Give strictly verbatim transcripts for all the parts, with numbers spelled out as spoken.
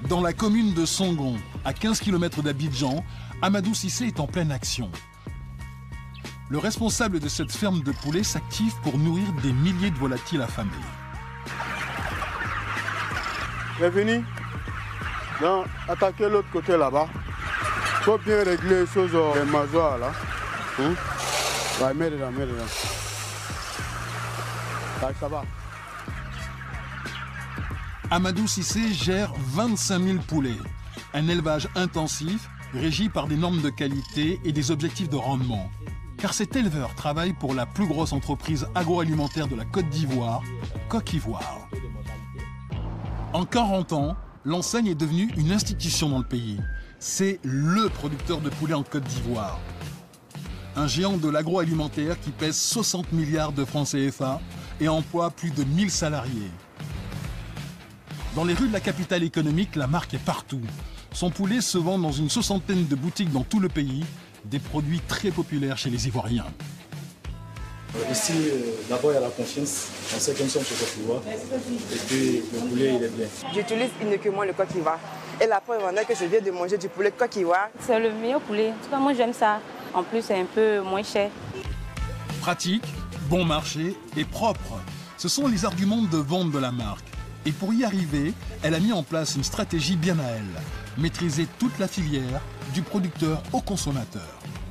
Dans la commune de Songon, à quinze kilomètres d'Abidjan, Amadou Cissé est en pleine action. Le responsable de cette ferme de poulets s'active pour nourrir des milliers de volatiles affamés. Bienvenue. Non, attaquez l'autre côté là-bas. Il faut bien régler les choses, les majoires là. Hum? Ouais, mets dedans, mets dedans. Ouais, ça va. Amadou Cissé gère vingt-cinq mille poulets. Un élevage intensif, régi par des normes de qualité et des objectifs de rendement. Car cet éleveur travaille pour la plus grosse entreprise agroalimentaire de la Côte d'Ivoire, Coq-Ivoire. En quarante ans, l'enseigne est devenue une institution dans le pays. C'est le producteur de poulets en Côte d'Ivoire. Un géant de l'agroalimentaire qui pèse soixante milliards de francs C F A et emploie plus de mille salariés. Dans les rues de la capitale économique, la marque est partout. Son poulet se vend dans une soixantaine de boutiques dans tout le pays, des produits très populaires chez les Ivoiriens. Ici, d'abord, il y a la confiance. On sait que nous sommes chez Coq-Ivoire. Et puis, le poulet, il est bien. J'utilise uniquement le Coq-Ivoire. Et la preuve en est que je viens de manger du poulet Coq-Ivoire. C'est le meilleur poulet. En tout cas, moi, j'aime ça. En plus, c'est un peu moins cher. Pratique, bon marché et propre. Ce sont les arguments de vente de la marque. Et pour y arriver, elle a mis en place une stratégie bien à elle. Maîtriser toute la filière, du producteur au consommateur.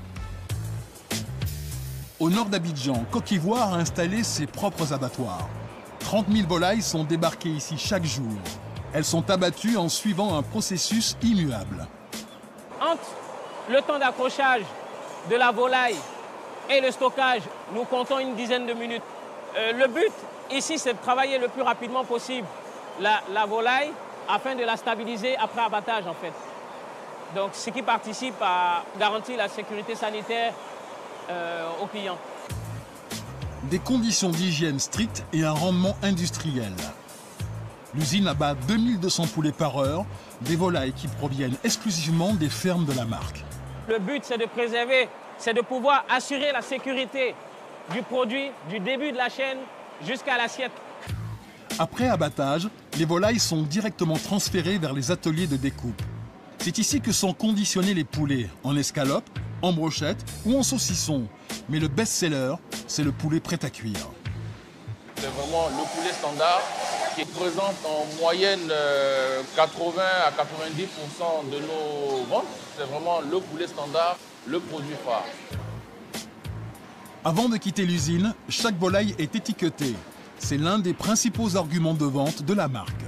Au nord d'Abidjan, Coq-Ivoire a installé ses propres abattoirs. trente mille volailles sont débarquées ici chaque jour. Elles sont abattues en suivant un processus immuable. Entre le temps d'accrochage de la volaille et le stockage, nous comptons une dizaine de minutes. Euh, le but ici, c'est de travailler le plus rapidement possible la, la volaille afin de la stabiliser après abattage, en fait. Donc, ce qui participe à garantir la sécurité sanitaire euh, aux clients. Des conditions d'hygiène strictes et un rendement industriel. L'usine abat deux mille deux cents poulets par heure, des volailles qui proviennent exclusivement des fermes de la marque. Le but, c'est de préserver, c'est de pouvoir assurer la sécurité du produit, du début de la chaîne jusqu'à l'assiette. Après abattage, les volailles sont directement transférées vers les ateliers de découpe. C'est ici que sont conditionnés les poulets, en escalope, en brochette ou en saucisson. Mais le best-seller, c'est le poulet prêt à cuire. C'est vraiment le poulet standard qui représente en moyenne quatre-vingts à quatre-vingt-dix pour cent de nos ventes. C'est vraiment le poulet standard, le produit phare. Avant de quitter l'usine, chaque volaille est étiquetée. C'est l'un des principaux arguments de vente de la marque.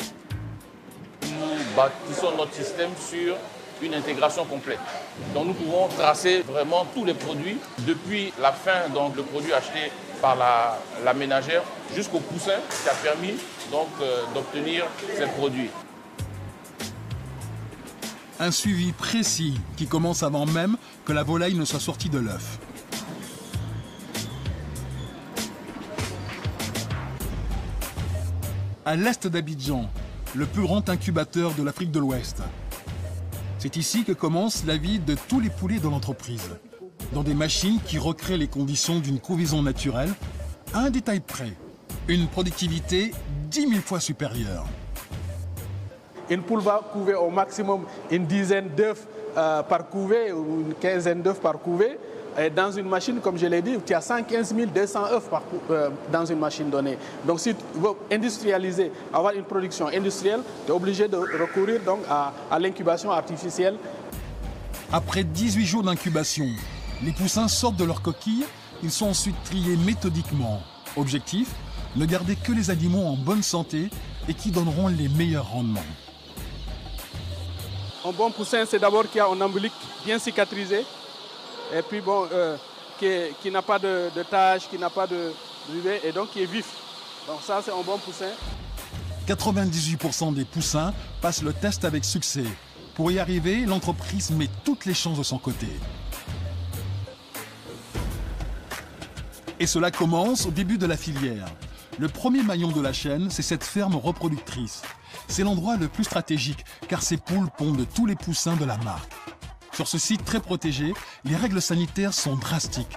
Nous bâtissons notre système sur une intégration complète. Donc nous pouvons tracer vraiment tous les produits, depuis la fin, donc le produit acheté par la, la ménagère, jusqu'au poussin qui a permis donc euh, d'obtenir ces produits. Un suivi précis qui commence avant même que la volaille ne soit sortie de l'œuf. À l'est d'Abidjan, le plus grand incubateur de l'Afrique de l'Ouest. C'est ici que commence la vie de tous les poulets de l'entreprise. Dans des machines qui recréent les conditions d'une couvaison naturelle, à un détail près, une productivité dix mille fois supérieure. Une poule va couver au maximum une dizaine d'œufs euh, par couvée ou une quinzaine d'œufs par couvée. Et dans une machine, comme je l'ai dit, tu as cent quinze mille deux cents œufs par, euh, dans une machine donnée. Donc si tu veux industrialiser, avoir une production industrielle, tu es obligé de recourir donc à, à l'incubation artificielle. Après dix-huit jours d'incubation, les poussins sortent de leur coquille. Ils sont ensuite triés méthodiquement. Objectif, ne garder que les animaux en bonne santé et qui donneront les meilleurs rendements. Un bon poussin, c'est d'abord qui a un ombilic bien cicatrisé. Et puis bon, euh, qui, est, qui n'a pas de, de taches, qui n'a pas de duvet et donc qui est vif. Donc ça, c'est un bon poussin. quatre-vingt-dix-huit pour cent des poussins passent le test avec succès. Pour y arriver, l'entreprise met toutes les chances de son côté. Et cela commence au début de la filière. Le premier maillon de la chaîne, c'est cette ferme reproductrice. C'est l'endroit le plus stratégique, car ces poules pondent tous les poussins de la marque. Sur ce site très protégé, les règles sanitaires sont drastiques.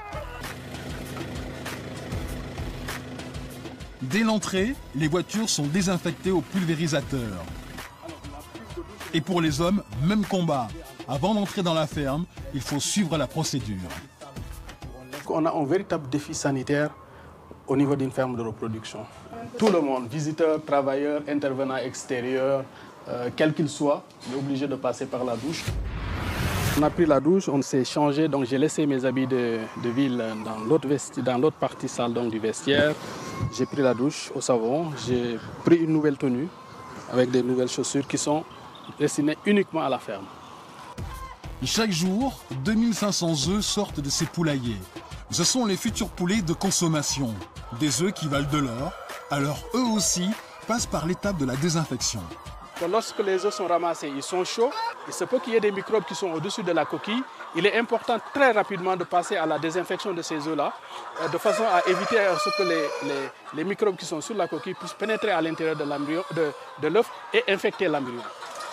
Dès l'entrée, les voitures sont désinfectées au pulvérisateur. Et pour les hommes, même combat. Avant d'entrer dans la ferme, il faut suivre la procédure. On a un véritable défi sanitaire au niveau d'une ferme de reproduction. Tout le monde, visiteurs, travailleurs, intervenants extérieurs, euh, quel qu'il soit, est obligé de passer par la douche. On a pris la douche, on s'est changé, donc j'ai laissé mes habits de, de ville dans l'autre dans l'autre partie salle donc, du vestiaire. J'ai pris la douche au savon, j'ai pris une nouvelle tenue avec des nouvelles chaussures qui sont destinées uniquement à la ferme. Chaque jour, deux mille cinq cents œufs sortent de ces poulaillers. Ce sont les futurs poulets de consommation. Des œufs qui valent de l'or, alors eux aussi passent par l'étape de la désinfection. Lorsque les œufs sont ramassés, ils sont chauds. Il se peut qu'il y ait des microbes qui sont au-dessus de la coquille. Il est important très rapidement de passer à la désinfection de ces œufs-là, de façon à éviter à ce que les, les, les microbes qui sont sur la coquille puissent pénétrer à l'intérieur de l'embryon, de, de l'œuf et infecter l'embryon.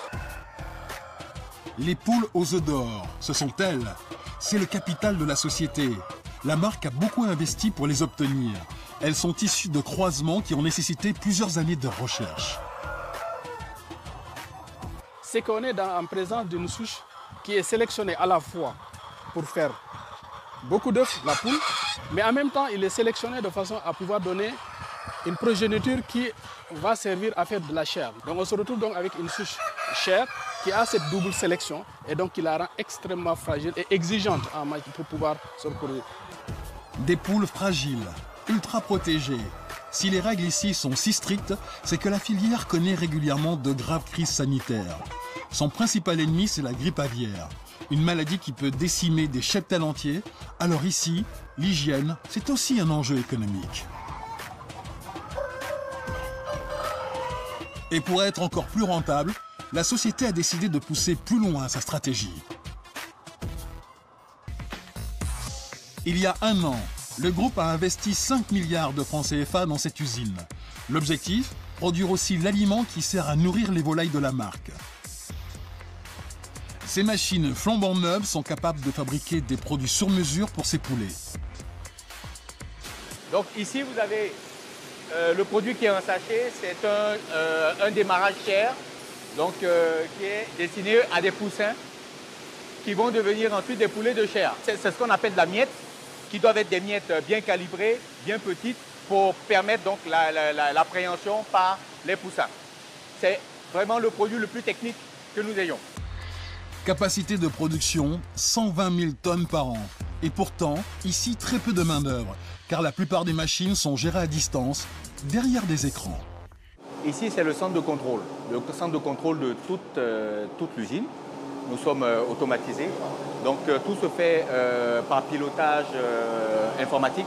Les poules aux œufs d'or, ce sont elles. C'est le capital de la société. La marque a beaucoup investi pour les obtenir. Elles sont issues de croisements qui ont nécessité plusieurs années de recherche. C'est qu'on est dans, en présence d'une souche qui est sélectionnée à la fois pour faire beaucoup d'œufs, la poule, mais en même temps, il est sélectionné de façon à pouvoir donner une progéniture qui va servir à faire de la chair. Donc on se retrouve donc avec une souche chair qui a cette double sélection et donc qui la rend extrêmement fragile et exigeante en matière pour pouvoir se reproduire. Des poules fragiles, ultra protégées. Si les règles ici sont si strictes, c'est que la filière connaît régulièrement de graves crises sanitaires. Son principal ennemi, c'est la grippe aviaire, une maladie qui peut décimer des cheptels entiers. Alors ici, l'hygiène, c'est aussi un enjeu économique. Et pour être encore plus rentable, la société a décidé de pousser plus loin sa stratégie. Il y a un an, le groupe a investi cinq milliards de francs C F A dans cette usine. L'objectif, produire aussi l'aliment qui sert à nourrir les volailles de la marque. Ces machines flambant neuves sont capables de fabriquer des produits sur mesure pour ces poulets. Donc ici, vous avez euh, le produit qui est en sachet, c'est un, euh, un démarrage chair, donc euh, qui est destiné à des poussins qui vont devenir ensuite des poulets de chair. C'est ce qu'on appelle de la miette, qui doivent être des miettes bien calibrées, bien petites, pour permettre donc la, la, la, l'appréhension par les poussins. C'est vraiment le produit le plus technique que nous ayons. Capacité de production, cent vingt mille tonnes par an. Et pourtant, ici, très peu de main-d'œuvre, car la plupart des machines sont gérées à distance, derrière des écrans. Ici, c'est le centre de contrôle, le centre de contrôle de toute, euh, toute l'usine. Nous sommes euh, automatisés, donc euh, tout se fait euh, par pilotage euh, informatique.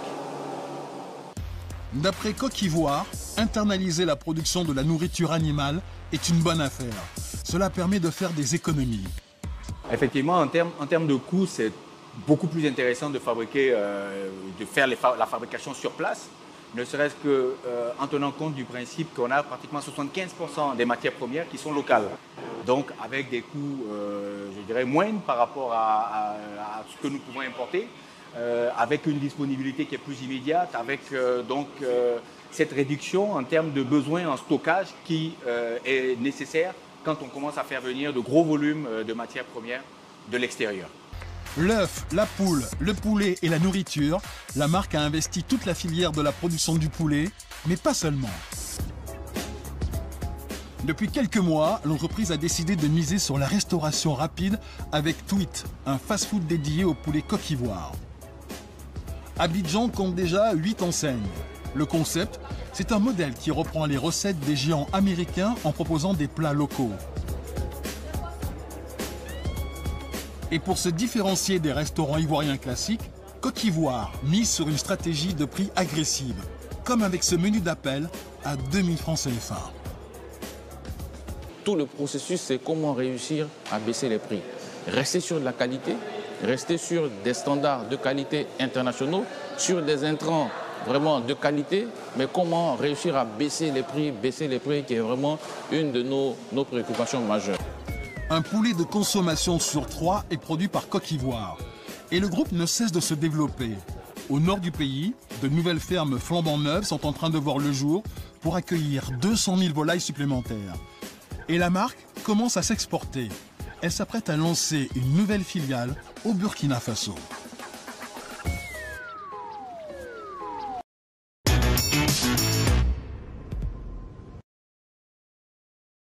D'après Coquivoire, internaliser la production de la nourriture animale est une bonne affaire. Cela permet de faire des économies. Effectivement, en termes, en termes de coûts, c'est beaucoup plus intéressant de fabriquer, euh, de faire les fa la fabrication sur place, ne serait-ce qu'en euh, tenant compte du principe qu'on a pratiquement soixante-quinze pour cent des matières premières qui sont locales. Donc avec des coûts, euh, je dirais, moindres par rapport à, à, à ce que nous pouvons importer, euh, avec une disponibilité qui est plus immédiate, avec euh, donc euh, cette réduction en termes de besoins en stockage qui euh, est nécessaire quand on commence à faire venir de gros volumes de matières premières de l'extérieur. L'œuf, la poule, le poulet et la nourriture, la marque a investi toute la filière de la production du poulet, mais pas seulement. Depuis quelques mois, l'entreprise a décidé de miser sur la restauration rapide avec Tweet, un fast-food dédié au poulet Coquivoire. Abidjan compte déjà huit enseignes. Le concept, c'est un modèle qui reprend les recettes des géants américains en proposant des plats locaux. Et pour se différencier des restaurants ivoiriens classiques, Coquivoire mise sur une stratégie de prix agressive, comme avec ce menu d'appel à deux mille francs C F A. Tout le processus, c'est comment réussir à baisser les prix. Rester sur de la qualité, rester sur des standards de qualité internationaux, sur des intrants vraiment de qualité, mais comment réussir à baisser les prix, baisser les prix qui est vraiment une de nos, nos préoccupations majeures. Un poulet de consommation sur trois est produit par Coquivoire. Et le groupe ne cesse de se développer. Au nord du pays, de nouvelles fermes flambant neuves sont en train de voir le jour pour accueillir deux cent mille volailles supplémentaires. Et la marque commence à s'exporter. Elle s'apprête à lancer une nouvelle filiale au Burkina Faso. We'll be right back.